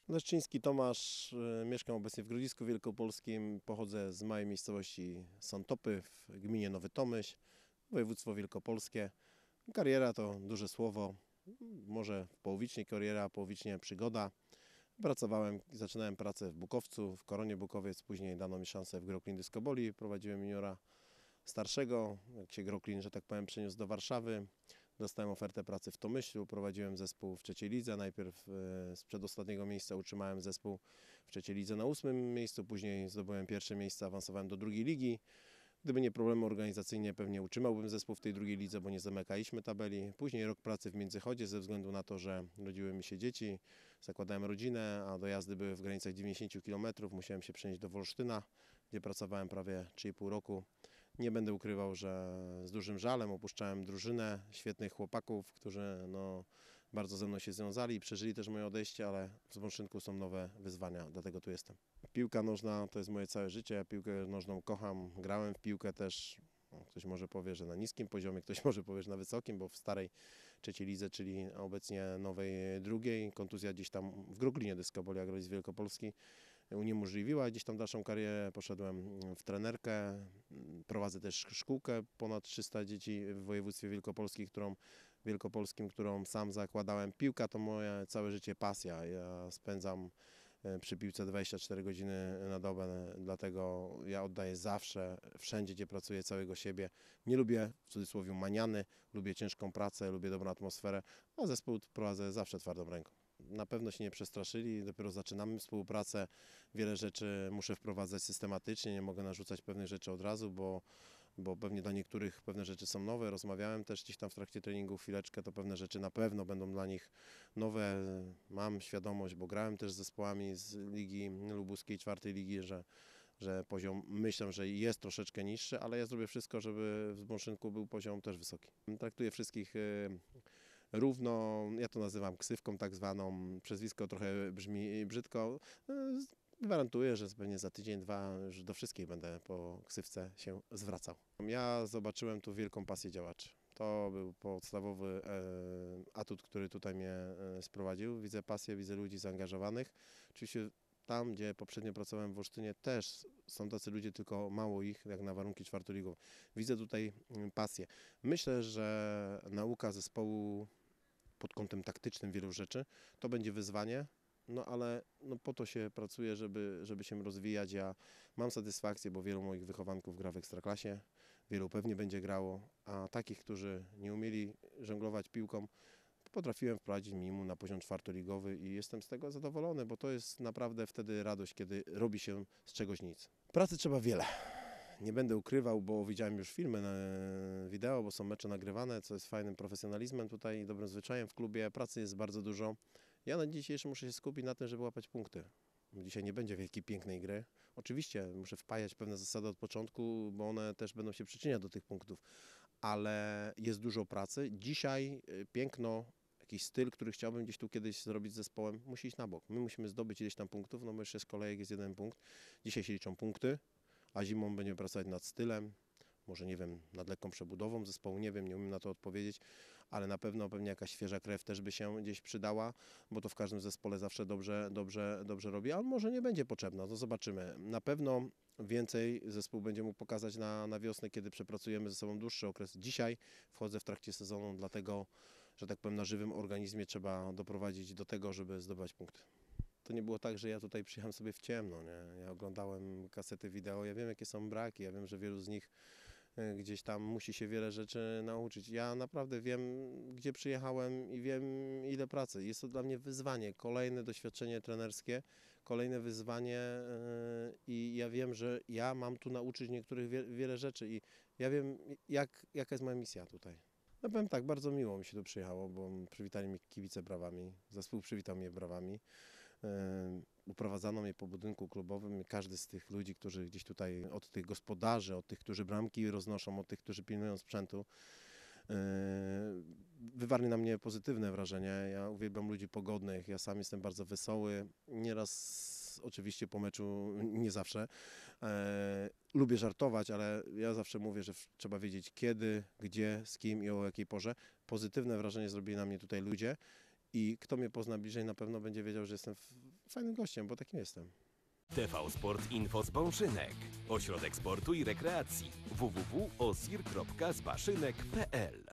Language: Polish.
Leszczyński Tomasz, mieszkam obecnie w Grodzisku Wielkopolskim, pochodzę z małej miejscowości Sątopy w gminie Nowy Tomyśl, województwo wielkopolskie. Kariera to duże słowo, może połowicznie kariera, połowicznie przygoda. Zaczynałem pracę w Bukowcu, w Koronie Bukowiec, później dano mi szansę w Groklin Dyskoboli, prowadziłem juniora starszego, jak się Groklin, że tak powiem, przeniósł do Warszawy. Dostałem ofertę pracy w Tomyślu, prowadziłem zespół w trzeciej lidze. Najpierw z przedostatniego miejsca utrzymałem zespół w trzeciej lidze na 8. miejscu, później zdobyłem pierwsze miejsce, awansowałem do drugiej ligi. Gdyby nie problemy organizacyjne, pewnie utrzymałbym zespół w tej drugiej lidze, bo nie zamykaliśmy tabeli. Później rok pracy w Międzychodzie ze względu na to, że rodziły mi się dzieci, zakładałem rodzinę, a dojazdy były w granicach 90 km. Musiałem się przenieść do Wolsztyna, gdzie pracowałem prawie 3,5 roku. Nie będę ukrywał, że z dużym żalem opuszczałem drużynę świetnych chłopaków, którzy bardzo ze mną się związali i przeżyli też moje odejście, ale w Zbąszynku są nowe wyzwania, dlatego tu jestem. Piłka nożna to jest moje całe życie, ja piłkę nożną kocham, grałem w piłkę też, ktoś może powie, że na niskim poziomie, ktoś może powie, że na wysokim, bo w starej trzeciej lidze, czyli obecnie nowej drugiej, kontuzja gdzieś tam w Groklinie Dyskoboli Agrolis Wielkopolski uniemożliwiła gdzieś tam dalszą karierę, poszedłem w trenerkę, prowadzę też szkółkę, ponad 300 dzieci w województwie wielkopolskim, którą sam zakładałem. Piłka to moje całe życie pasja, ja spędzam przy piłce 24 godziny na dobę, dlatego ja oddaję zawsze, wszędzie gdzie pracuję, całego siebie. Nie lubię w cudzysłowie maniany, lubię ciężką pracę, lubię dobrą atmosferę, a zespół prowadzę zawsze twardą ręką. Na pewno się nie przestraszyli, dopiero zaczynamy współpracę, wiele rzeczy muszę wprowadzać systematycznie, nie mogę narzucać pewnych rzeczy od razu, bo pewnie dla niektórych pewne rzeczy są nowe. Rozmawiałem też gdzieś tam w trakcie treningu chwileczkę, to pewne rzeczy na pewno będą dla nich nowe. Mam świadomość, bo grałem też z zespołami z Ligi Lubuskiej, czwartej ligi, że poziom myślę, że jest troszeczkę niższy, ale ja zrobię wszystko, żeby w Zbąszynku był poziom też wysoki. Traktuję wszystkich równo, ja to nazywam ksywką tak zwaną, przezwisko trochę brzmi brzydko. Gwarantuję, że pewnie za tydzień, dwa już do wszystkich będę po ksywce się zwracał. Ja zobaczyłem tu wielką pasję działaczy. To był podstawowy atut, który tutaj mnie sprowadził. Widzę pasję, widzę ludzi zaangażowanych. Oczywiście tam, gdzie poprzednio pracowałem w Olsztynie, też są tacy ludzie, tylko mało ich, jak na warunki czwartoligów. Widzę tutaj pasję. Myślę, że nauka zespołu pod kątem taktycznym wielu rzeczy to będzie wyzwanie, ale po to się pracuje, żeby się rozwijać. Ja mam satysfakcję, bo wielu moich wychowanków gra w Ekstraklasie, wielu pewnie będzie grało, a takich, którzy nie umieli żonglować piłką, potrafiłem wprowadzić minimum na poziom czwartoligowy i jestem z tego zadowolony, bo to jest naprawdę wtedy radość, kiedy robi się z czegoś nic. Pracy trzeba wiele. Nie będę ukrywał, bo widziałem już filmy wideo, bo są mecze nagrywane, co jest fajnym profesjonalizmem tutaj i dobrym zwyczajem w klubie. Pracy jest bardzo dużo. Ja na dzień dzisiejszy muszę się skupić na tym, żeby łapać punkty. Dzisiaj nie będzie wielkiej, pięknej gry. Oczywiście muszę wpajać pewne zasady od początku, bo one też będą się przyczyniać do tych punktów, ale jest dużo pracy. Dzisiaj piękno, jakiś styl, który chciałbym gdzieś tu kiedyś zrobić z zespołem, musi iść na bok. My musimy zdobyć ileś tam punktów, bo jeszcze z kolejek jest 1 punkt. Dzisiaj się liczą punkty, a zimą będziemy pracować nad stylem, może nie wiem, nad lekką przebudową zespołu, nie wiem, nie umiem na to odpowiedzieć, ale na pewno pewnie jakaś świeża krew też by się gdzieś przydała, bo to w każdym zespole zawsze dobrze robi, ale może nie będzie potrzebna, to zobaczymy. Na pewno więcej zespół będzie mógł pokazać na wiosnę, kiedy przepracujemy ze sobą dłuższy okres. Dzisiaj wchodzę w trakcie sezonu, dlatego, że tak powiem, na żywym organizmie trzeba doprowadzić do tego, żeby zdobywać punkty. To nie było tak, że ja tutaj przyjechałem sobie w ciemno, nie? Ja oglądałem kasety wideo, ja wiem jakie są braki, ja wiem, że wielu z nich gdzieś tam musi się wiele rzeczy nauczyć. Ja naprawdę wiem, gdzie przyjechałem i wiem, ile pracy. Jest to dla mnie wyzwanie, kolejne doświadczenie trenerskie, kolejne wyzwanie i ja wiem, że ja mam tu nauczyć niektórych wiele rzeczy i ja wiem, jaka jest moja misja tutaj. No powiem tak, bardzo miło mi się tu przyjechało, bo przywitali mnie kibice brawami, zespół przywitał mnie brawami. Uprowadzano mnie po budynku klubowym. Każdy z tych ludzi, którzy gdzieś tutaj, od tych gospodarzy, od tych, którzy bramki roznoszą, od tych, którzy pilnują sprzętu, wywarli na mnie pozytywne wrażenie. Ja uwielbiam ludzi pogodnych, ja sam jestem bardzo wesoły. Nieraz oczywiście po meczu, nie zawsze. Lubię żartować, ale ja zawsze mówię, że trzeba wiedzieć kiedy, gdzie, z kim i o jakiej porze. Pozytywne wrażenie zrobili na mnie tutaj ludzie. i kto mnie pozna bliżej, na pewno będzie wiedział, że jestem fajnym gościem, bo takim jestem. TV Sport Info z Bąszynek. Ośrodek sportu i rekreacji. www.osir.zbaszynek.pl